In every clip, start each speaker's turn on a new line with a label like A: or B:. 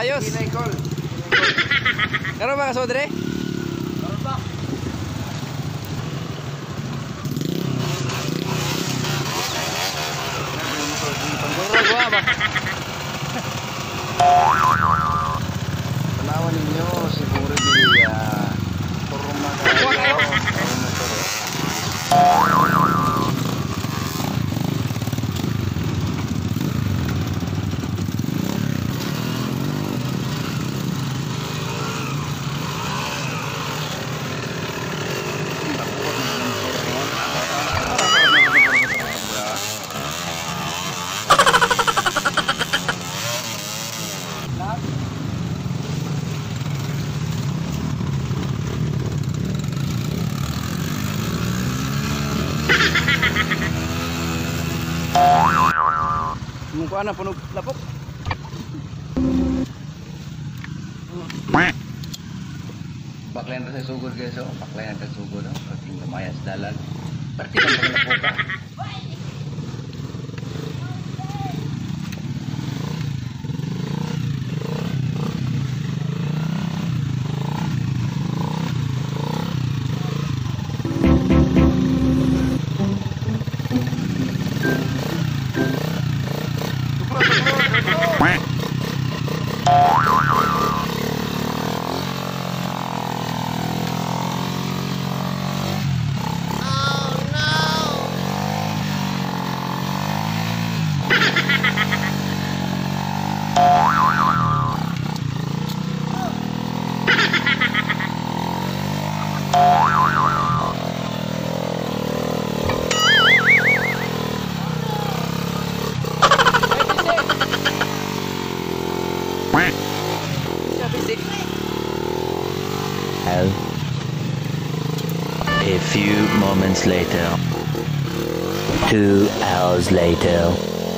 A: Ayos. Karon ba kasodre?
B: Karon ba?
A: Panggurog wa ba?
B: Tanawan ninyo siguro diya. Turma kayo.
A: Mukha na punog lapok.
B: Baklayan sa sugod guys, oh. Baklayan sa sugod, oh. Pagting lumayas dalag. Pati lang mga lapoka.
C: A few moments later. 2 hours later.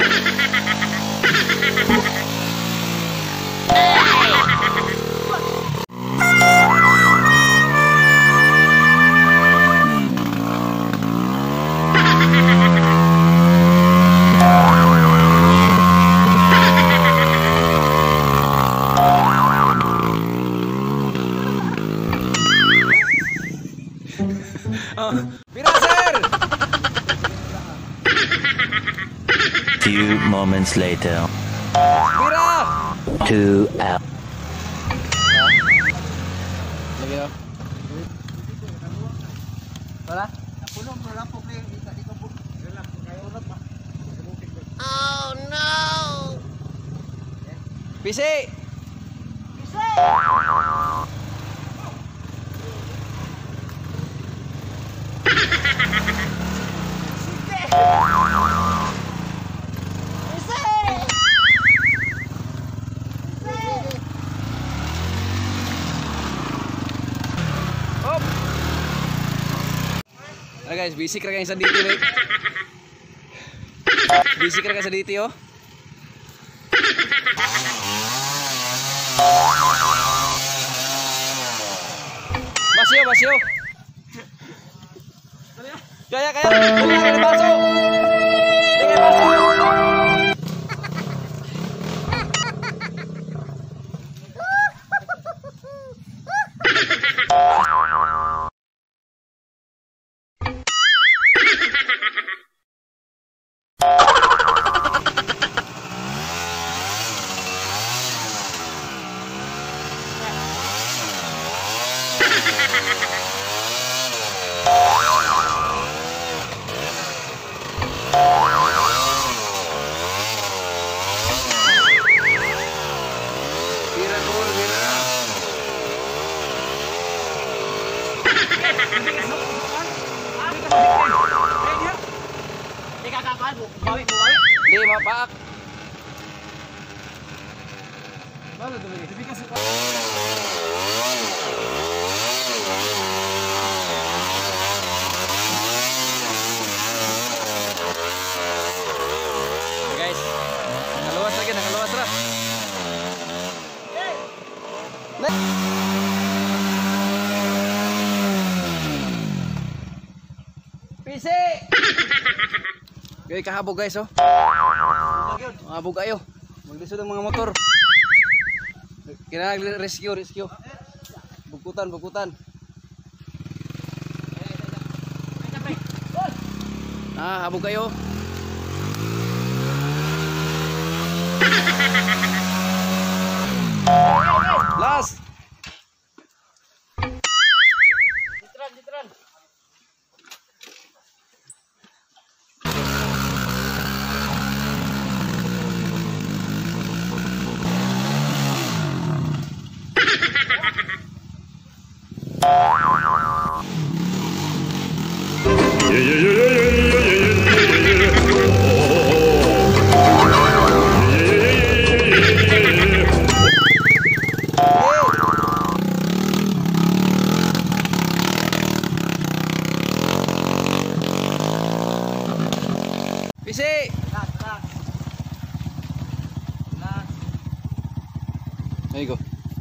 A: Pira sir.
C: Few moments later.
A: Pira.
C: 2 hours.
A: Lagi no. Wala?
D: Oh no!
A: Pisi. Hop. Ah guys, busy ka kayo sa dito, wait. Busy ka sa dito, oh. Basyo, basyo. Kaya. Kaya ka baso. Kaya baso. Hindi mapak. Guys, nakaluwas lagi, nakaluwas ra. Pisi! Gay kahabog guys, oh. Habog ayo. Maglisod ang mga motor. Kailangan rescue. Bukutan. Habog kayo. Last. Ditran. Bisi. There you go.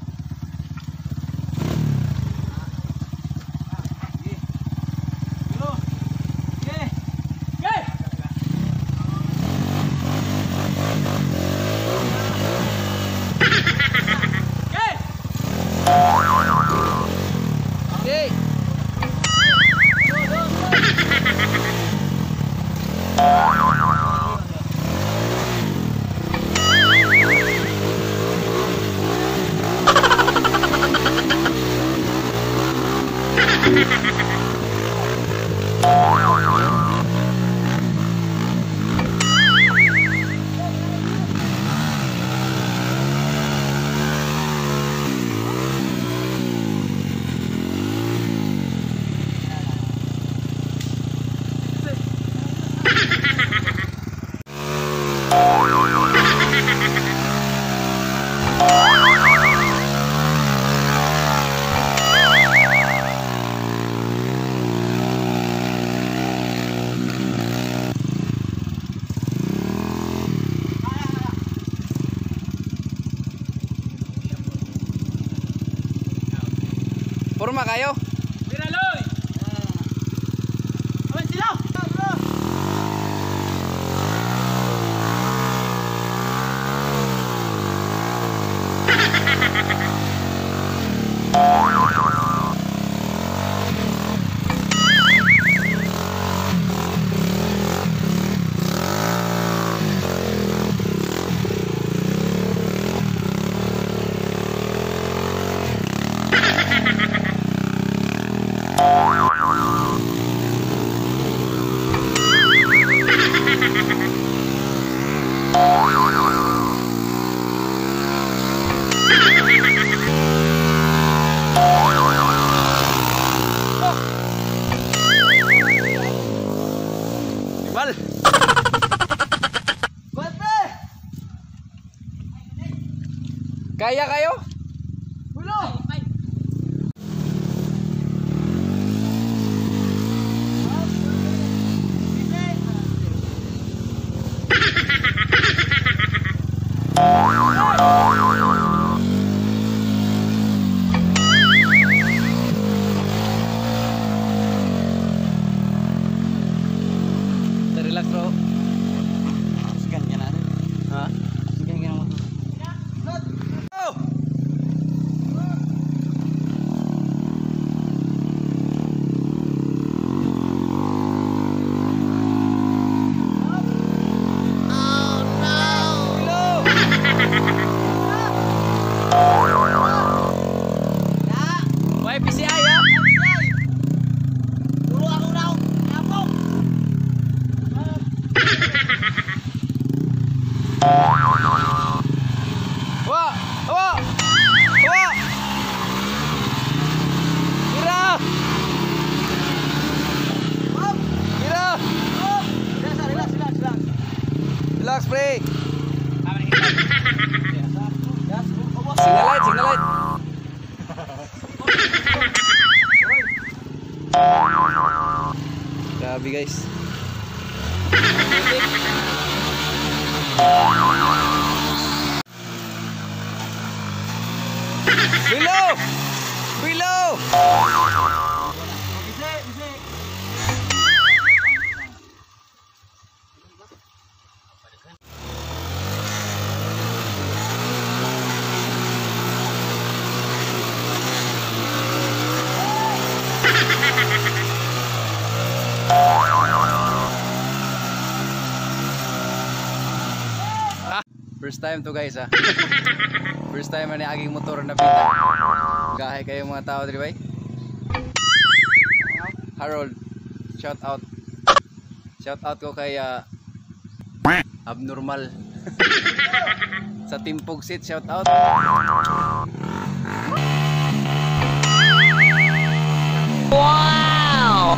A: Forma kayo.
E: Biraloy. Awan sila.
A: Bal. Kaya kayo? Relax bro. Sekian ka na. Ha? Sekian ka na mo. Oh! Why PCI ya? Dulu aku tahu. Nyambung. Wah, wah, wah. Mira. Mira. Relax, break. Signal light. Grabe guys. Below.
B: First time to guys ha. First time na aging motor na pita. Gahay kayo mga tao diri bay. Harold, shout out. Shout out ko kay Abnormal. Sa Timpog Seat, shout out.
D: Wow!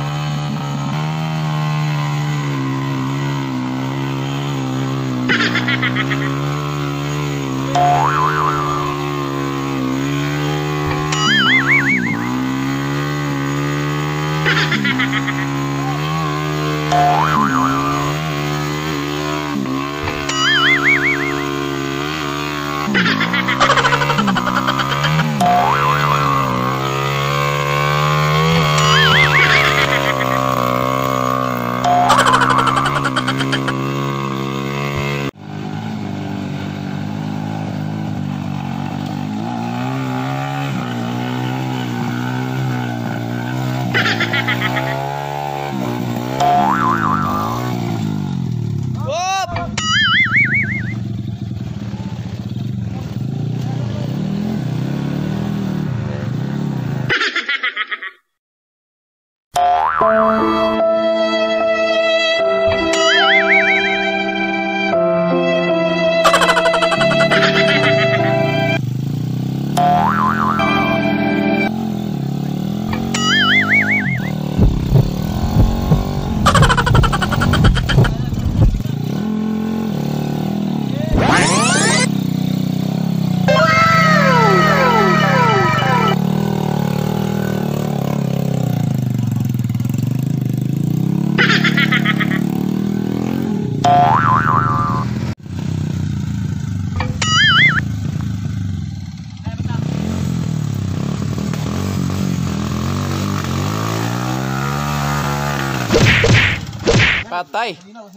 B: Patay.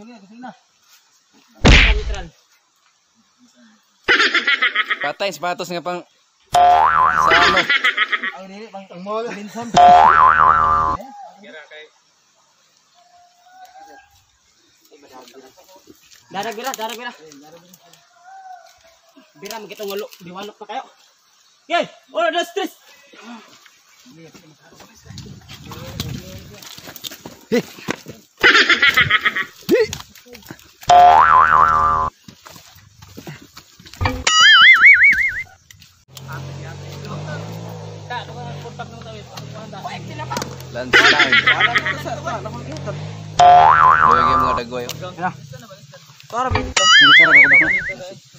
B: Patay sapatos nga pang sa ano.
A: Ang dili pang mall minsan.
E: Darag bira. Bira magitong walo, diwalok pa kayo. Yay! Uno, dos, tres!
B: Lunchtime. Luwag yung mga dagoy.
A: Tara, bito.
E: Sige, sarap ako ba?